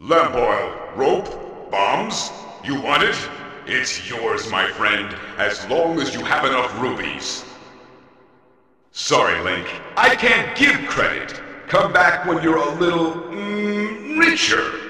Lamp oil, rope, bombs? You want it? It's yours, my friend, as long as you have enough rubies. Sorry, Link. I can't give credit. Come back when you're a little, richer.